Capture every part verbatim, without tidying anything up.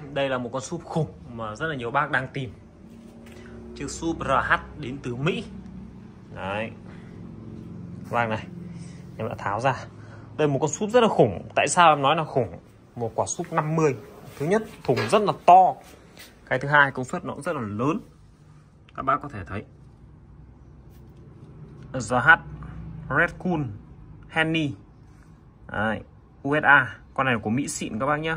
Đây là một con súp khủng mà rất là nhiều bác đang tìm. Chiếc súp rờ hát đến từ Mỹ. Đấy. Các bác này, em đã tháo ra. Đây là một con súp rất là khủng. Tại sao em nói là khủng? Một quả súp năm mươi. Thứ nhất, thùng rất là to. Cái thứ hai, công suất nó cũng rất là lớn. Các bác có thể thấy rờ hát Red Cool Henny. Đấy, u ét a. Con này là của Mỹ xịn các bác nhé.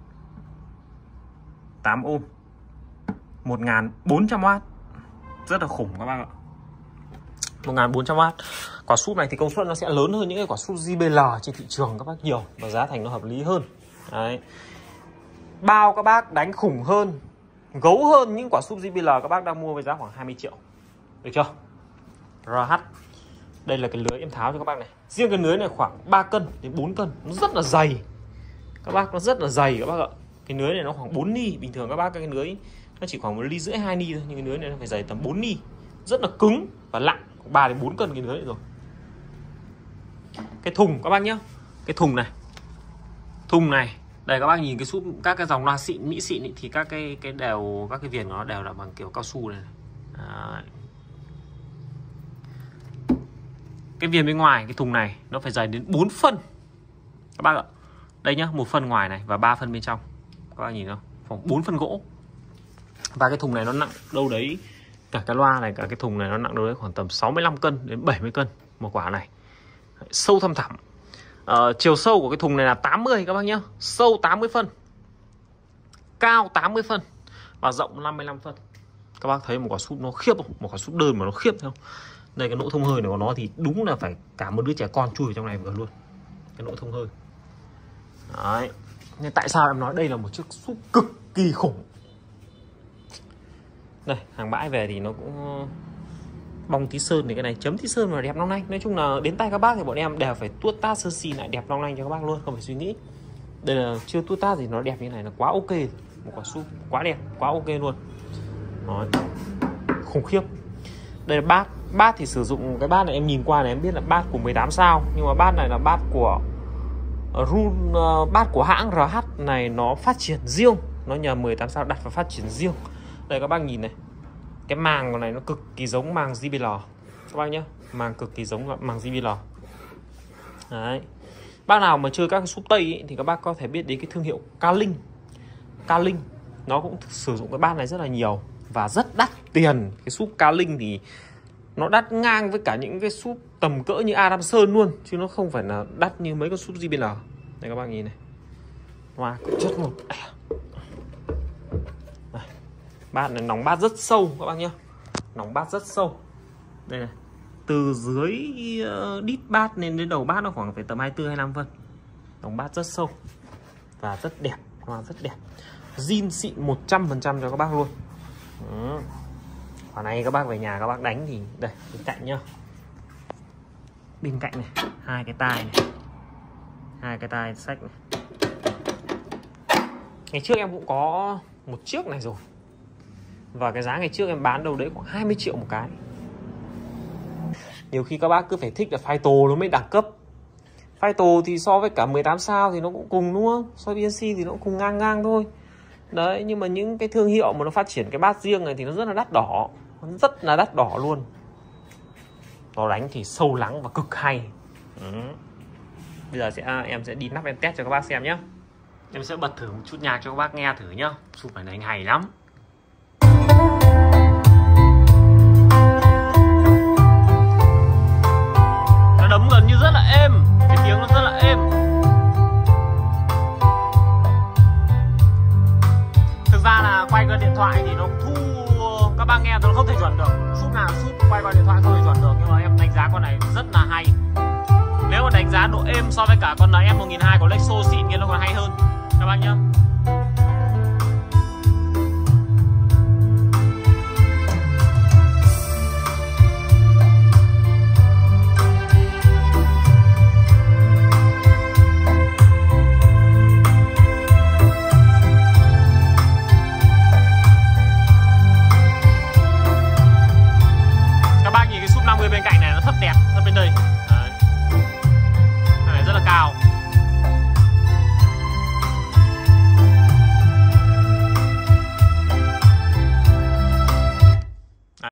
tám ôm, một nghìn bốn trăm oát. Rất là khủng các bác ạ. một nghìn bốn trăm oát. Quả súp này thì công suất nó sẽ lớn hơn những cái quả súp giê bê lờ trên thị trường các bác nhiều, và giá thành nó hợp lý hơn. Đấy. Bao các bác đánh khủng hơn, gấu hơn những quả súp giê bê lờ các bác đang mua với giá khoảng hai mươi triệu. Được chưa? rờ hát. Đây là cái lưới em tháo cho các bác này. Riêng cái lưới này khoảng ba cân đến bốn cân. Nó rất là dày. Các bác, nó rất là dày các bác ạ. Cái lưới này nó khoảng bốn ni. Bình thường các bác cái lưới nó chỉ khoảng một ly rưỡi hai ni thôi, nhưng cái lưới này nó phải dày tầm bốn ni. Rất là cứng và nặng, ba đến bốn cân cái lưới này rồi. Cái thùng các bác nhé. Cái thùng này. Thùng này, đây các bác nhìn cái súp, các cái dòng loa xịn Mỹ xịn ý, thì các cái cái đều các cái viền nó đều là bằng kiểu cao su này. Đấy. Cái viền bên ngoài cái thùng này nó phải dày đến bốn phân. Các bác ạ. Đây nhá, một phân ngoài này và ba phân bên trong. Các bác nhìn không? Khoảng bốn phân gỗ. Và cái thùng này nó nặng đâu đấy, cả cái loa này, cả cái thùng này nó nặng đâu đấy khoảng tầm sáu mươi lăm cân đến bảy mươi cân một quả này. Đấy, sâu thăm thẳm. Ờ, chiều sâu của cái thùng này là tám mươi các bác nhá. Sâu tám mươi phân, cao tám mươi phân và rộng năm mươi lăm phân. Các bác thấy một quả súp nó khiếp không? Một quả súp đơn mà nó khiếp không? Đây cái nỗ thông hơi này của nó thì đúng là phải cả một đứa trẻ con chui vào trong này vừa luôn. Cái nỗ thông hơi. Đấy. Nên tại sao em nói đây là một chiếc súp cực kỳ khủng. Đây, hàng bãi về thì nó cũng bong tí sơn, thì cái này chấm tí sơn mà đẹp long lanh. Nói chung là đến tay các bác thì bọn em đều phải tuốt tát sơ xi lại đẹp long lanh cho các bác luôn, không phải suy nghĩ. Đây là chưa tuốt tát thì nó đẹp như này là quá ok. Một quả súp quá đẹp, quá ok luôn. Đấy. Khủng khiếp. Đây là bát. Bát thì sử dụng cái bát này em nhìn qua này em biết là bát của mười tám sao, nhưng mà bát này là bát của Run, uh, bát của hãng rờ hát này nó phát triển riêng, nó nhờ mười tám sao đặt và phát triển riêng. Đây các bác nhìn này, cái màng của này nó cực kỳ giống màng giê bê lờ các bác nhé, màng cực kỳ giống màng giê bê lờ. Đấy. Bác nào mà chơi các cái súp tây ý, thì các bác có thể biết đến cái thương hiệu Ca-Linh. Ca-Linh nó cũng sử dụng cái bát này rất là nhiều và rất đắt tiền. Cái súp Ca-Linh thì nó đắt ngang với cả những cái súp tầm cỡ như Adam Sơn luôn, chứ nó không phải là đắt như mấy con súp giê bê lờ. Đây các bác nhìn này, hoa wow, chất một. Đây. Bát này nòng bát rất sâu các bác nhé, nòng bát rất sâu. Đây này, từ dưới uh, đít bát lên đến đầu bát nó khoảng phải tầm hai mươi tư hai mươi lăm phân. Nòng bát rất sâu và rất đẹp, hoa rất đẹp. Zin xịn một trăm phần trăm cho các bác luôn. Ừ. Quả này các bác về nhà các bác đánh thì đây bên cạnh nhá, bên cạnh này hai cái tai này, hai cái tai sách này. Ngày trước em cũng có một chiếc này rồi, và cái giá ngày trước em bán đâu đấy khoảng hai mươi triệu một cái. Nhiều khi các bác cứ phải thích là Phyto nó mới đẳng cấp. Phyto thì so với cả mười tám sao thì nó cũng cùng, đúng không? So với bê en xê thì nó cũng cùng ngang ngang thôi. Đấy, nhưng mà những cái thương hiệu mà nó phát triển cái bát riêng này thì nó rất là đắt đỏ, rất là đắt đỏ luôn. Nó đánh thì sâu lắng và cực hay. Ừ. Bây giờ sẽ em sẽ đi nắp em test cho các bác xem nhé. Em sẽ bật thử một chút nhạc cho các bác nghe thử nhá. Súp này đánh hay lắm. Nó đấm gần như rất là êm, cái tiếng nó rất là êm. Thực ra là quay qua điện thoại thì nó thu, các bác nghe nó không thể chuẩn được. Súp nào súp quay qua điện thoại không thể chuẩn được, nhưng mà em đánh giá con này rất là hay. Nếu mà đánh giá độ êm so với cả con em một nghìn hai trăm của Lexo xịn kia nó còn hay hơn các bác nhá.